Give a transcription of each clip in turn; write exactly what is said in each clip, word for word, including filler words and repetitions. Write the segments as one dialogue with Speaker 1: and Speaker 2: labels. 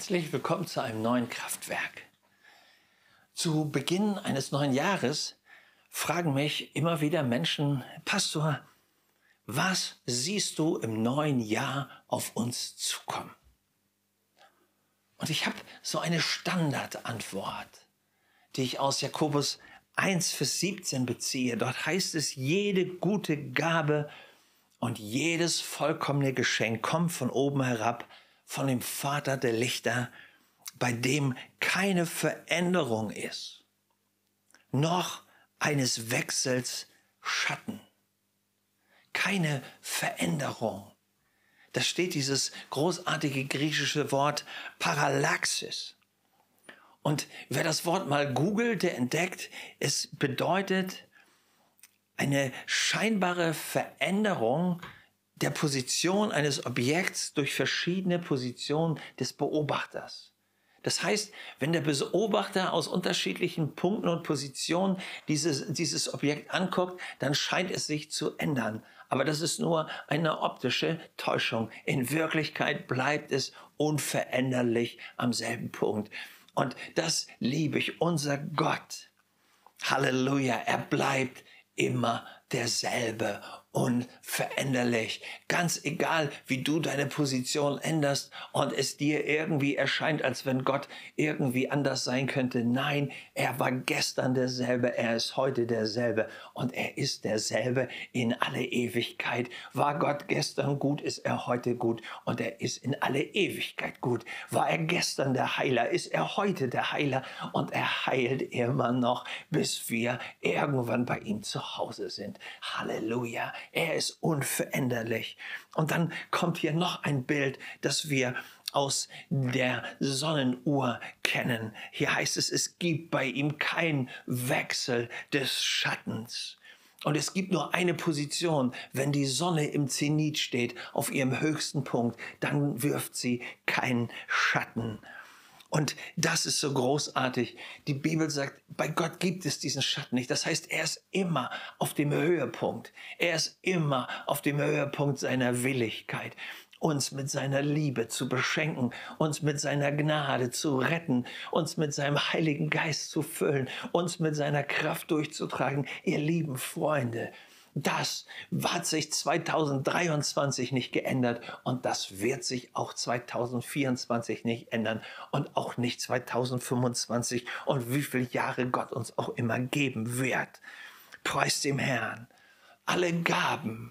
Speaker 1: Herzlich willkommen zu einem neuen Kraftwerk. Zu Beginn eines neuen Jahres fragen mich immer wieder Menschen: Pastor, was siehst du im neuen Jahr auf uns zukommen? Und ich habe so eine Standardantwort, die ich aus Jakobus eins, Vers siebzehn beziehe. Dort heißt es: Jede gute Gabe und jedes vollkommene Geschenk kommt von oben herab, von dem Vater der Lichter, bei dem keine Veränderung ist, noch eines Wechsels Schatten. Keine Veränderung. Da steht dieses großartige griechische Wort Parallaxis. Und wer das Wort mal googelt, der entdeckt, es bedeutet eine scheinbare Veränderung der Position eines Objekts durch verschiedene Positionen des Beobachters. Das heißt, wenn der Beobachter aus unterschiedlichen Punkten und Positionen dieses, dieses Objekt anguckt, dann scheint es sich zu ändern. Aber das ist nur eine optische Täuschung. In Wirklichkeit bleibt es unveränderlich am selben Punkt. Und das liebe ich. Unser Gott, Halleluja, er bleibt immer derselbe, unveränderlich. Ganz egal, wie du deine Position änderst und es dir irgendwie erscheint, als wenn Gott irgendwie anders sein könnte. Nein, er war gestern derselbe, er ist heute derselbe und er ist derselbe in alle Ewigkeit. War Gott gestern gut, ist er heute gut und er ist in alle Ewigkeit gut. War er gestern der Heiler, ist er heute der Heiler und er heilt immer noch, bis wir irgendwann bei ihm zu Hause sind. Halleluja. Er ist unveränderlich. Und dann kommt hier noch ein Bild, das wir aus der Sonnenuhr kennen. Hier heißt es, es gibt bei ihm keinen Wechsel des Schattens. Und es gibt nur eine Position. Wenn die Sonne im Zenit steht, auf ihrem höchsten Punkt, dann wirft sie keinen Schatten. Und das ist so großartig. Die Bibel sagt, bei Gott gibt es diesen Schatten nicht. Das heißt, er ist immer auf dem Höhepunkt. Er ist immer auf dem Höhepunkt seiner Willigkeit, uns mit seiner Liebe zu beschenken, uns mit seiner Gnade zu retten, uns mit seinem Heiligen Geist zu füllen, uns mit seiner Kraft durchzutragen. Ihr lieben Freunde, das hat sich zweitausenddreiundzwanzig nicht geändert und das wird sich auch zweitausendvierundzwanzig nicht ändern und auch nicht zweitausendfünfundzwanzig und wie viele Jahre Gott uns auch immer geben wird. Preis dem Herrn. Alle Gaben,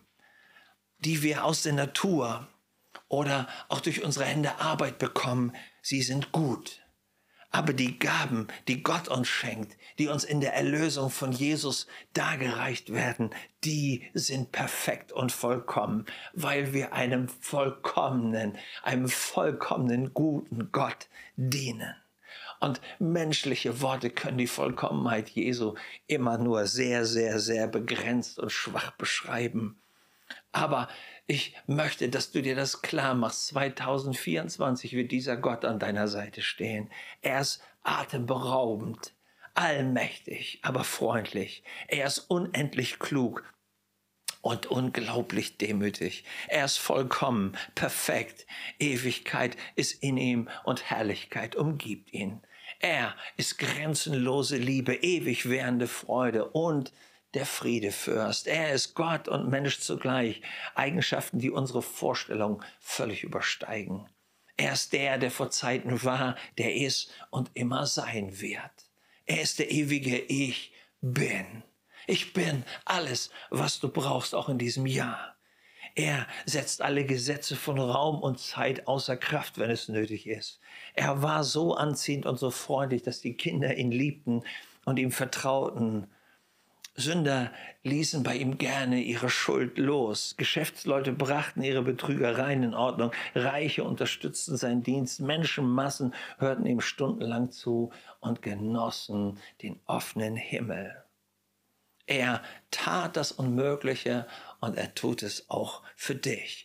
Speaker 1: die wir aus der Natur oder auch durch unsere Hände Arbeit bekommen, sie sind gut. Aber die Gaben, die Gott uns schenkt, die uns in der Erlösung von Jesus dargereicht werden, die sind perfekt und vollkommen, weil wir einem vollkommenen, einem vollkommenen guten Gott dienen. Und menschliche Worte können die Vollkommenheit Jesu immer nur sehr, sehr, sehr begrenzt und schwach beschreiben. Aber ich möchte, dass du dir das klar machst. zweitausendvierundzwanzig wird dieser Gott an deiner Seite stehen. Er ist atemberaubend, allmächtig, aber freundlich. Er ist unendlich klug und unglaublich demütig. Er ist vollkommen, perfekt. Ewigkeit ist in ihm und Herrlichkeit umgibt ihn. Er ist grenzenlose Liebe, ewig währende Freude und der Friedefürst. Er ist Gott und Mensch zugleich. Eigenschaften, die unsere Vorstellung völlig übersteigen. Er ist der, der vor Zeiten war, der ist und immer sein wird. Er ist der ewige Ich bin. Ich bin alles, was du brauchst, auch in diesem Jahr. Er setzt alle Gesetze von Raum und Zeit außer Kraft, wenn es nötig ist. Er war so anziehend und so freundlich, dass die Kinder ihn liebten und ihm vertrauten. Sünder ließen bei ihm gerne ihre Schuld los. Geschäftsleute brachten ihre Betrügereien in Ordnung. Reiche unterstützten seinen Dienst. Menschenmassen hörten ihm stundenlang zu und genossen den offenen Himmel. Er tat das Unmögliche und er tut es auch für dich.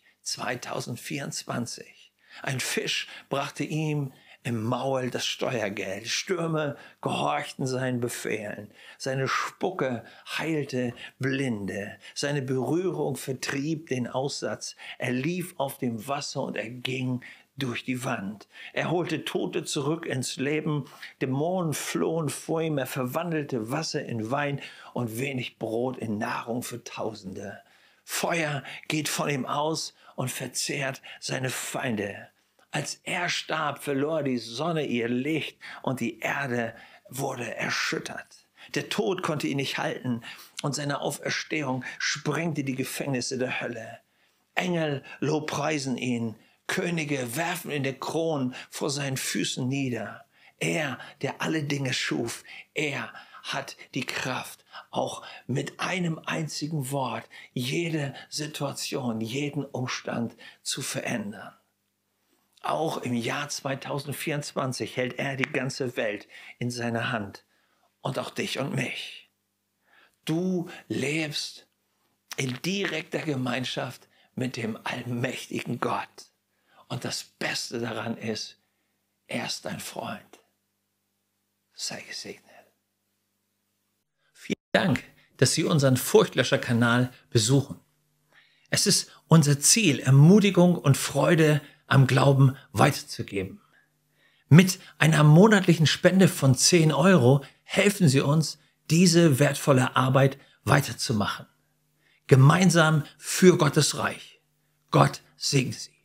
Speaker 1: zweitausendvierundzwanzig. Ein Fisch brachte ihm im Maul das Steuergeld. Stürme gehorchten seinen Befehlen. Seine Spucke heilte Blinde. Seine Berührung vertrieb den Aussatz. Er lief auf dem Wasser und er ging durch die Wand. Er holte Tote zurück ins Leben. Dämonen flohen vor ihm. Er verwandelte Wasser in Wein und wenig Brot in Nahrung für Tausende. Feuer geht von ihm aus und verzehrt seine Feinde. Als er starb, verlor die Sonne ihr Licht und die Erde wurde erschüttert. Der Tod konnte ihn nicht halten und seine Auferstehung sprengte die Gefängnisse der Hölle. Engel lobpreisen ihn, Könige werfen in der Kron vor seinen Füßen nieder. Er, der alle Dinge schuf, er hat die Kraft, auch mit einem einzigen Wort jede Situation, jeden Umstand zu verändern. Auch im Jahr zweitausendvierundzwanzig hält er die ganze Welt in seiner Hand und auch dich und mich. Du lebst in direkter Gemeinschaft mit dem allmächtigen Gott. Und das Beste daran ist, er ist dein Freund. Sei gesegnet. Vielen Dank, dass Sie unseren Furchtlöscher-Kanal besuchen. Es ist unser Ziel, Ermutigung und Freude am Glauben weiterzugeben. Mit einer monatlichen Spende von zehn Euro helfen Sie uns, diese wertvolle Arbeit weiterzumachen. Gemeinsam für Gottes Reich. Gott segne Sie.